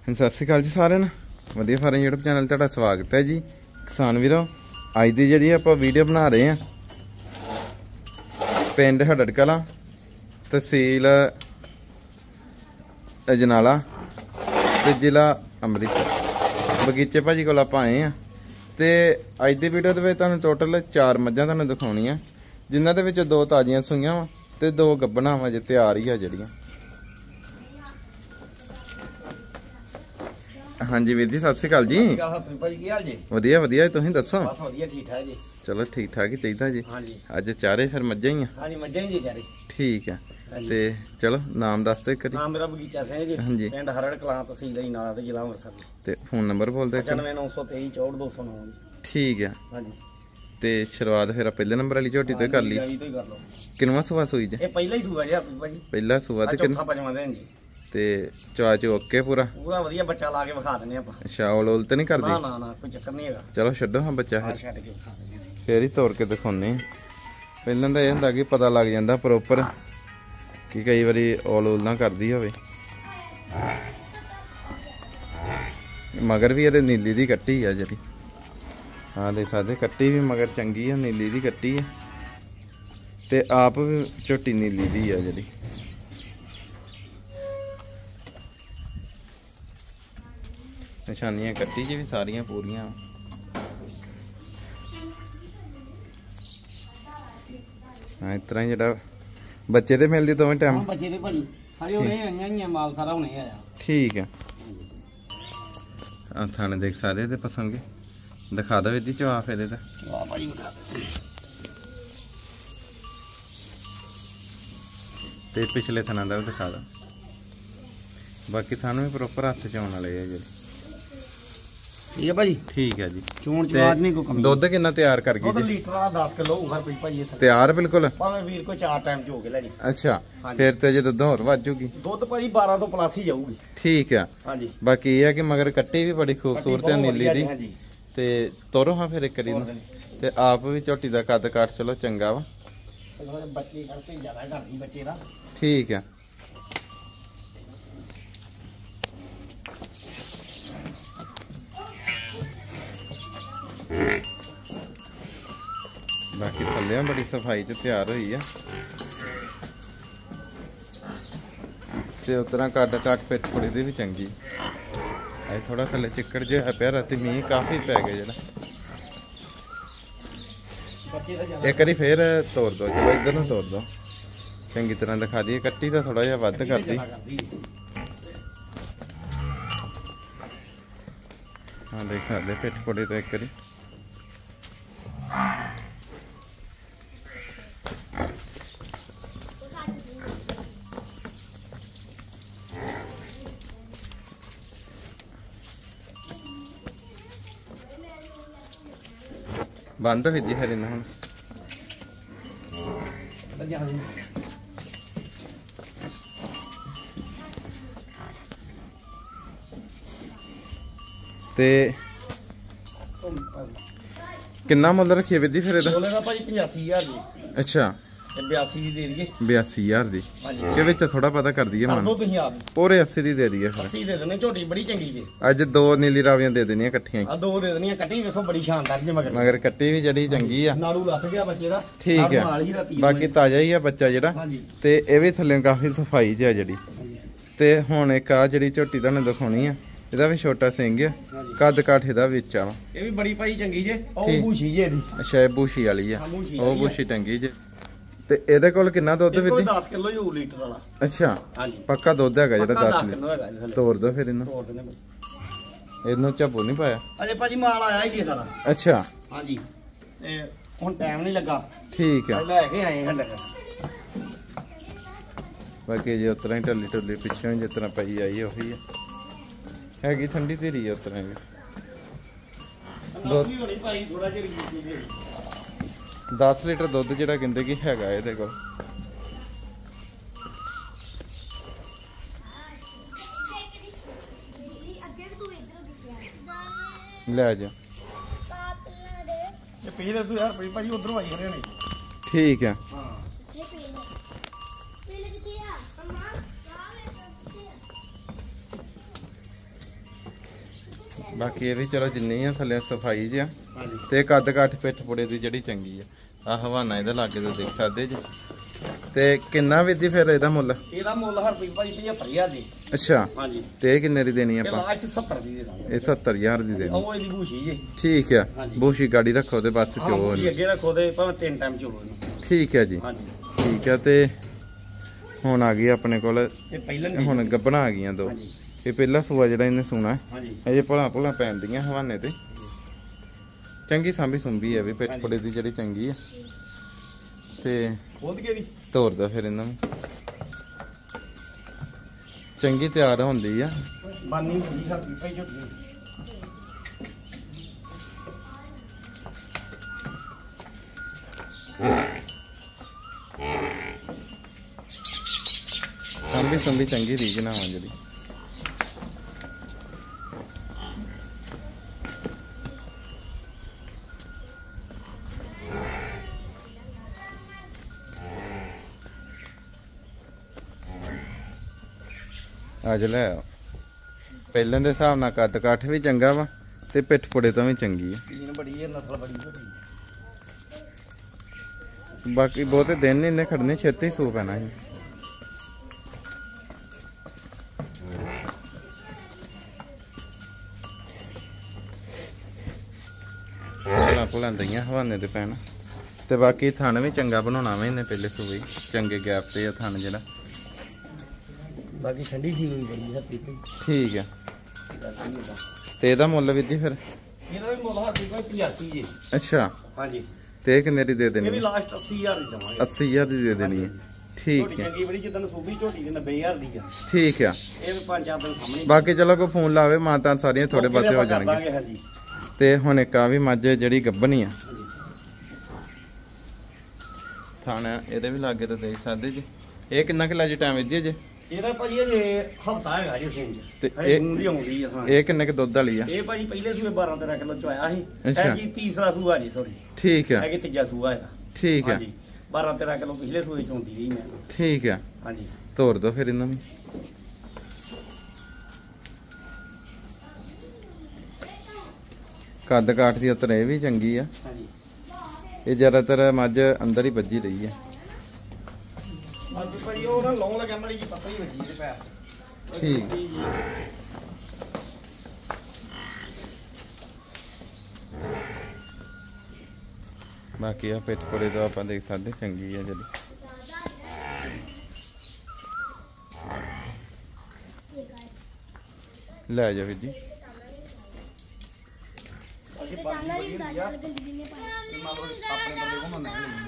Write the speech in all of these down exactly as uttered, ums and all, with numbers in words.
सत श्री अकाल जी सारे वधिया फार्म यूट्यूब चैनल तुहाडा स्वागत है जी। किसान वीरों अज की जी आप वीडियो बना रहे हैं पिंड हडड़ कला तहसील अजनाला ते जिला अमृतसर बगीचे भाजी को आप आए हैं। तो अज की वीडियो के तुहानूं टोटल चार मझां तुहानूं दिखाउणियां जिन्हां दे विच दो ताजियां सूईयां वा ते दो गब्बना वा जे तैयार ही आ जड़ियां। हाँ जी वीर जी सत श्री अकाल जी। वधिया वधिया तुसीं दसो। चलो ठीक ठाक ही चाहिए जी। अज चारे फिर मझां ही आ। ठीक है ते चलो नाम दस दो करी। नाम मेरा बगीचा सिंह जी। हाँ जी पिंड हरड़ कलां तहसील अजनाला ते जिला अमृतसर। ते फोन नंबर बोल दे। पचानवे नौ सौ तेई चौंठ दो सौ नौ। ठीक है। हाँ जी ते शुरुआत फिर पहले नंबर वाली झोटी तो कर ली। किनवा सूआ सूई जे? ये पहला ही सूआ जी भाजी। पहला सूआ ते चौथा पंजवां दिन जी। ते चवा चो ओके पूरा पूरा वधिया बच्चा ला के विखा दिंदे आपां। अच्छा ओल ओल ते नहीं करदी? ना ना ना कोई चक्कर नहीं हैगा। चलो छड्डो हां बच्चा फिर छड्ड के विखा दिंदे फिर ही तोड़ के दिखाउने। पहलां तां इह हुंदा कि पता लग जांदा प्रॉपर कि कई बारी ओल ओल ना करदी होवे। मगर भी ये नीली दी कट्टी है जी। हाँ देख सकते कट्टी भी मगर चंगी है नीली दी कट्टी है ते आप भी झोटी नीली दी है जी। निशानियां कट्टी च भी सारियां पूरियां। हाँ इस तरह जो बच्चे तो मिलते दोवें टाइम। बच्चे ते भाजी सारे होने आईयां ही माल सारा होने आया। ठीक है आ थाने देख सकते ते पसंद के दिखा दो इदी चवा फिर इहदा। वाह भाई दिखा ते पिछले थाना दा भी दिखा दो। बाकी थानों भी प्रॉपर हत्थ च आने वाले है जी। ठीक है भाजी। ठीक है जी। चोण चवाज नहीं कोई कमी। दुध कितना तैयार कर गई जी? लीटर वाला दस किलो होगा कोई भाजी इत्थे तैयार बिल्कुल। भाਵੇਂ ਵੀਰ को चार टाइम ਚ ਹੋ ਕੇ ਲੈ ਜੀ। अच्छा फिर ते जे दुध होर वध जूगी। ਦੁੱਧ ਭਾਜੀ बारह ਤੋਂ ਪਲੱਸ ਹੀ ਜਾਊਗੀ। ठीक है। हाँ जी बाकी ये है कि मगर कट्टी भी बड़ी खूबसूरत है नीली दी। हाँ जी ते तोरो हाँ फिर एक करी ते आप भी झोटी दा कद काट चलो चंगा वा। बच्चे करते ज्यादा करदी बच्चे दा। ठीक है। बाकी थल्ले बड़ी सफाई च तैयार हुई है ते उतरा कद काट पिट कुड़ी दी भी चंगी। अज थोड़ा थल्ले चिक्कड़ जो है पिया राती मींह काफ़ी पै गया जरा। एक बारी फिर तोड़ दो चलो इधर नूं तोड़ दो चंगी तरह दिखा दी। कट्टी तो थोड़ा जिहा वध कर दी। हाँ देख सकते पिट कुड़ी तो एक बारी बंद हुई जी फिर इन्हें हम ते किन्ना मुल रखिए विधि फिर पचासी हजार जी। अच्छा बयासी दी दे दिए। बयासी हजार दी के विच थोड़ा पता कर दिए मन पूरे अस्सी दी दे दिए। अस्सी दे देने झोटी बड़ी चंगी जी। अज दो नीली रावियां दे देनियां इकट्ठियां। आ दो दे देनियां कट्टी देखो बड़ी शानदार जी मगर मगर कट्टी भी जड़ी चंगी आ। नाड़ू लथ गया बच्चे दा। ठीक है बाकी ताजा ही है बच्चा जेड़ा ते ए भी थल्ले काफी सफाई च है जड़ी। ते हुण एक आ जड़ी झोटी तुहानूं दिखाउणी आ ਇਹਦਾ भी छोटा सिंह है कद काठ ਇਹਦਾ ਵਿੱਚ ਆ। ਇਹ ਵੀ ਬੜੀ ਭਾਈ ਚੰਗੀ ਜੇ ਉਹ ਬੂਸ਼ੀ ਜੇ ਇਹਦੀ। ਅੱਛਾ ਇਹ ਬੂਸ਼ੀ ਵਾਲੀ ਆ ਉਹ ਬੂਸ਼ੀ ਟੰਗੀ ਜੇ। ਤੇ ਇਹਦੇ ਕੋਲ ਕਿੰਨਾ ਦੁੱਧ ਵੀ ਦੀ? ਦਸ ਕਿਲੋ ਹੀ ਹੋ ਲੀਟਰ ਵਾਲਾ। ਅੱਛਾ ਹਾਂਜੀ ਪੱਕਾ ਦੁੱਧ ਹੈਗਾ ਜਿਹੜਾ ਦਸ ਕਿਲੋ ਹੈਗਾ ਇਹਦੇ ਥੱਲੇ। ਤੋੜ ਦੋ ਫਿਰ ਇਹਨੂੰ। ਤੋੜ ਦਿੰਦੇ ਭਾਈ। ਇਹਨੂੰ ਝੱਬੂ ਨਹੀਂ ਪਾਇਆ ਅਜੇ ਭਾਜੀ ਮਾਲ ਆਇਆ ਹੀ ਜੀ ਸਾਰਾ। ਅੱਛਾ ਹਾਂਜੀ ਤੇ ਹੁਣ ਟਾਈਮ ਨਹੀਂ ਲੱਗਾ। ਠੀਕ ਹੈ ਲੈ ਕੇ ਆਏ ਹੱਲੇ। ਬਾਕੀ ਜੇ ਉਤਰਾ ਹੀ ਢੱਲੀ ਢੱਲੀ ਪਿੱਛੋਂ ਜਿਸ ਤਰ੍ਹਾਂ ਪਈ ਆਈ ਉਹੀ ਹੈ हैगी ठंडी तेरी है उतना भी दस लीटर दुध जो कहते कि है ये को ले जा ठीक है ਬਾਕੀ ਇਹ ਵੀ ਚਲੋ ਜਿੰਨੀ ਆ ਥੱਲੇ ਸਫਾਈ ਜਿਆ ਹਾਂਜੀ ਤੇ ਕੱਦ ਕੱਠ ਪਿੱਠ ਪੁੜੇ ਦੀ ਜਿਹੜੀ ਚੰਗੀ ਆ ਆ ਹਵਾਨਾ ਇਹਦਾ ਲਾਗੇ ਤੋਂ ਦੇਖ ਸਕਦੇ ਜੀ। ਤੇ ਕਿੰਨਾ ਵੀ ਦੀ ਫਿਰ ਇਹਦਾ ਮੁੱਲ? ਇਹਦਾ ਮੁੱਲ ਹਰਪ੍ਰੀਤ ਭਾਜੀ ਪਝੱਤਰ ਹਜ਼ਾਰ ਜੀ। ਅੱਛਾ ਹਾਂਜੀ ਤੇ ਇਹ ਕਿੰਨੇ ਦੀ ਦੇਣੀ ਇਹ ਆਪਾਂ? ਲਾਸਟ ਸੱਤਰ ਦੀ ਦੇ ਦਾਂਗੇ। ਇਹ ਸੱਤਰ ਹਜ਼ਾਰ ਦੀ ਦੇਣੀ। ਉਹ ਇਹਦੀ ਬੂਸ਼ੀ ਜੀ। ਠੀਕ ਆ ਹਾਂਜੀ। ਬੂਸ਼ੀ ਗਾੜੀ ਰੱਖੋ ਤੇ ਬਸ ਹਾਂ ਚੋ ਬੂਸ਼ੀ ਅੱਗੇ ਰੱਖੋ ਤੇ ਭਾਵੇਂ ਤਿੰਨ ਟਾਈਮ ਚੋਲੋ ਇਹਨੂੰ। ਠੀਕ ਆ ਜੀ। ਹਾਂਜੀ ਠੀਕ ਆ ਤੇ ਹੁਣ ਆ ਗਈ ਆਪਣੇ ਕੋਲ ਤੇ ਪਹਿਲਾਂ ਹੁਣ ਗੱਬਣਾ ਆ ਗਈਆਂ ਦੋ। ਹਾਂਜੀ ਇਹ ਪਹਿਲਾ ਸੂਆ ਜਿਹੜਾ ਇਹਨੇ ਸੂਣਾ ਹਾਂਜੀ ਅਜੇ ਭਲਾ ਭਲਾ ਪੈਂਦੀਆਂ ਹਵਾਨੇ ਤੇ ਚੰਗੀ ਸਾਂਭੀ ਸੁੰਭੀ ਹੈ ਵੀ ਪਿੱਠ ਹਾਂਜੀ। ਪੁੜੇ ਦੀ ਜਿਹੜੀ ਚੰਗੀ ਆ ਤੇ ਖੋਲ ਕੇ ਵੀ ਤੋਰ ਦੋ ਫਿਰ ਇਹਨਾਂ ਨੂੰ ਚੰਗੀ ਤਿਆਰ ਹੁੰਦੀ ਆ। ਬਾਨੀ ਹੁੰਦੀ ਹਰਪ੍ਰੀਤ ਭਾਈ ਝੋਟੀ। ਸਾਂਭੀ ਸੁੰਭੀ ਚੰਗੀ ਰੀਝ ਨਾ ਹੋਂ ਜਿਹੜੀ। ਅੱਜ ਲੈ ਆਓ। ਪਹਿਲਾਂ ਦੇ ਹਿਸਾਬ ਨਾਲ ਕੱਦ ਕਾਠ ਵੀ ਚੰਗਾ ਵਾ ਤੇ ਪਿੱਠ ਪੁੜੇ ਤੋਂ ਵੀ ਚੰਗੀ ਆ। ਪੀਣ ਬੜੀ ਹੈ ਨਸਲ ਬੜੀ ਝੋਟੀ। ਬਾਕੀ ਬਹੁਤੇ ਦਿਨ ਨਹੀਂ ਇਹਨੇ ਖੜਨੇ ਛੇਤੀ ਸੂ ਪੈਣਾ ਸੀ। ਭਲਾ ਭੁਲਾਂ ਦਈਆਂ ਹਵਾਨੇ ਤੇ ਪੈਣ ਤੇ ਬਾਕੀ ਥਣ ਵੀ ਚੰਗਾ ਬਣਾਉਣਾ ਵਾ ਇਹਨੇ ਪਹਿਲੇ ਸੂਏ ਚੰਗੇ ਗੈਪ ਤੇ ਆ ਥਣ ਜਿਹੜਾ। ਬਾਕੀ ਠੰਡੀ ਸੀ ਹੋਈ ਬੜੀ ਹਰਪ੍ਰੀਤ ਭਾਈ। ਠੀਕ ਆ ਤੇ ਇਹਦਾ ਮੁੱਲ ਵੀ ਜੀ ਫਿਰ? ਇਹਦਾ ਵੀ ਮੁੱਲ ਹਰਪ੍ਰੀਤ ਭਾਈ ਪਚਾਸੀ ਜੀ। ਅੱਛਾ ਹਾਂਜੀ ਤੇ ਇਹ ਕਿੰਨੇ ਦੀ ਦੇ ਇਹ ਦੇਣੀ? ਵੀ ਲਾਸਟ ਅੱਸੀ ਹਜ਼ਾਰ ਦੀ ਦਵਾਂਗੇ। ਅੱਸੀ ਹਜ਼ਾਰ ਦੀ ਦੇ ਦੇਣੀ ਹੈ। ਠੀਕ ਝੋਟੀ ਹੈ ਚੰਗੀ ਬੜੀ ਜਿੱਦਾਂ ਸੂਬੀ ਝੋਟੀ ਦੀ ਨੱਬੇ ਹਜ਼ਾਰ ਦੀ ਆ। ਠੀਕ ਆ। ਇਹ ਵੀ ਪੰਜ ਚਾਰ ਦਿਨ ਸਾਹਮਣੇ ਬਾਕੀ ਚਲੋ ਕੋਈ ਫੋਨ ਲਾਵੇ ਮਾਤਾ ਸਾਰੀਆਂ ਥੋੜੇ ਬਾਤੇ ਹੋ ਜਾਣਗੇ। ਹਾਂਜੀ ਤੇ ਹੁਣ ਇੱਕ ਆ ਵੀ ਮੱਝ ਜਿਹੜੀ ਗੱਭਣੀ ਆ ਥਾਣਾ ਇਹਦੇ ਵੀ ਲਾਗੇ ਤੇ ਦੇਖ ਸਕਦੇ ਜੀ। ਇਹ ਕਿੰਨਾ ਕਿਲਾ ਜੀ ਟਾਈਮ ਵਿੱਚ ਜੀ? ਇਹਦਾ ਭਾਜੀ ਇਹ ਹਫਤਾ ਹੈਗਾ ਜੀ ਸੇਮ ਚ ਤੇ ਤੇ ਇਹ- ਇਹ ਦੀ ਆਉਂਦੀ ਆ ਹਾਂ। ਇਹ ਕਿੰਨੇ ਕ ਦੁੱਧ ਵਾਲੀ ਆ? ਇਹ ਭਾਜੀ ਪਹਿਲੇ ਸੂਏ ਬਾਰਾਂ ਤੇਰਾਂ ਕਿਲੋ ਚ ਆਇਆ ਸੀ। ਅੱਛਾ। ਇਹ ਕੀ ਤੀਸਰਾ ਸੂਆ ਜੀ ਸੌਰੀ। ਠੀਕ ਆ ਇਹ ਕੀ ਤੀਜਾ ਸੂਆ ਇਹਦਾ। ਠੀਕ ਆ ਹਾਂਜੀ ਬਾਰਾਂ ਤੇਰਾਂ ਕਿਲੋ ਪਿਛਲੇ ਸੂਏ ਚ ਆਉਂਦੀ ਰਹੀ ਮੈਂ। ਠੀਕ ਆ ਹਾਂਜੀ ਤੋਰ ਦੋ ਫਿਰ ਇਹਨਾਂ ਨੂੰ। ਕੱਦ ਕਾਠ ਦੀ ਉਤਰ ਇਹ ਵੀ ਚੰਗੀ ਆ। ਹਾਂਜੀ ਇਹ ਜ਼ਿਆਦਾਤਰ ਮੱਝ ਅੰਦਰ ਹੀ ਵੱਜੀ ਰਹੀ ਆ। ਅੱਜ ਭਾਜੀ ਉਹ ਨਾ ਲੌਂਗ ਲਗਾ ਮੜੀ ਜੀ ਪੱਤਾ ਹੀ ਵੱਜੀ ਇਹਦੇ ਪੈਰ ਤੇ। ਠੀਕ। ਜੀ ਜੀ। ਬਾਕੀ ਆ ਪਿੱਠ ਪੁੜੇ ਤੋਂ ਆਪਾਂ ਦੇਖ ਸਕਦੇ ਚੰਗੀ ਆ ਜਿਹੜੀ। ਲੈ ਜਾ ਵੀਰ ਜੀ। ਅੱਜ ਬਾਕੀ ਬੜੀ ਹੁੰਦੀ ਆ। ਇਹ ਮੰਨ ਲਓ ਆਪਣੇ ਬੰਦੇ ਕੋਲ ਨਾ ਲਈ।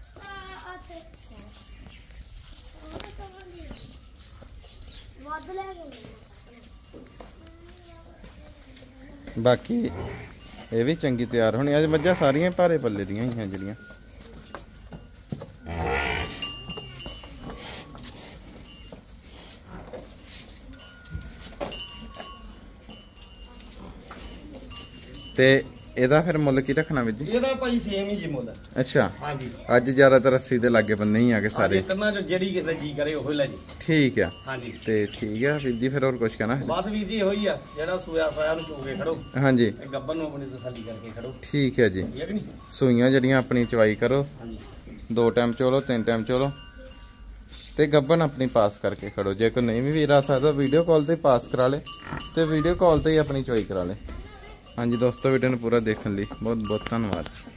ਬਾਕੀ ਇਹ ਵੀ ਚੰਗੀ ਤਿਆਰ ਹੋਣੀ। ਅੱਜ ਮੱਝਾਂ ਸਾਰੀਆਂ ਭਾਰੇ ਪੱਲੇ ਦੀਆਂ ਹੀ ਆ ਜਿਹੜੀਆਂ। ਤੇ ਇਹਦਾ ਫਿਰ ਮੁੱਲ ਕੀ ਰੱਖਣਾ ਵੀਰ ਜੀ? ਇਹਦਾ ਭਾਈ ਸੇਮ ਹੀ ਜੀ ਮੁੱਲ। ਅੱਛਾ ਹਾਂਜੀ ਅੱਜ ਜ਼ਿਆਦਾਤਰ ਅੱਸੀ ਦੇ ਲਾਗੇ ਬੰਨੇ ਹੀ ਆ ਕੇ ਸਾਰੇ। ਤਿੰਨਾਂ ਚੋਂ ਜਿਹੜੀ ਕਿਸੇ ਦਾ ਜੀ ਕਰੇ ਉਹ ਲੈ ਜੀ। ਠੀਕ ਆ ਹਾਂਜੀ ਤੇ ਠੀਕ ਆ ਵੀਰ ਜੀ। ਫਿਰ ਹੋਰ ਕੁਝ ਕਹਿਣਾ? ਬਸ ਵੀਰ ਜੀ ਇਹੋ ਹੀ ਆ ਜਿਹੜਾ ਸੂਆ ਸੋਇਆ ਨੂੰ ਚੋਗੇ ਖੜੋ। ਹਾਂਜੀ ਇਹ ਗੱਬਨ ਨੂੰ ਆਪਣੀ ਤਸੱਲੀ ਕਰਕੇ ਖੜੋ। ਠੀਕ ਹੈ ਜੀ। ਠੀਕ ਹੈ ਕਿ ਨਹੀਂ? ਸੂਈਆਂ ਜਿਹੜੀਆਂ ਆਪਣੀ ਚਵਾਈ ਕਰੋ, ਹਾਂਜੀ ਦੋ ਟਾਈਮ ਚੋਲੋ ਤਿੰਨ ਟਾਈਮ ਚੋਲੋ ਤੇ ਗੱਬਨ ਆਪਣੀ ਪਾਸ ਕਰਕੇ ਖੜੋ। ਜੇ ਕੋਈ ਨਹੀਂ ਵੀ ਵੀਰ ਆ ਸਕਦਾ ਵੀਡੀਓ ਕਾਲ ਤੇ ਪਾਸ ਕਰਾ ਲੇ ਤੇ ਵੀਡੀਓ ਕਾਲ ਤੇ ਹੀ ਆਪਣੀ ਚਵਾਈ ਕਰਾ ਲੇ। ਹਾਂਜੀ ਦੋਸਤੋ ਵੀਡੀਓ ਨੂੰ ਪੂਰਾ ਦੇਖਣ ਲਈ ਬਹੁਤ ਬਹੁਤ ਧੰਨਵਾਦ।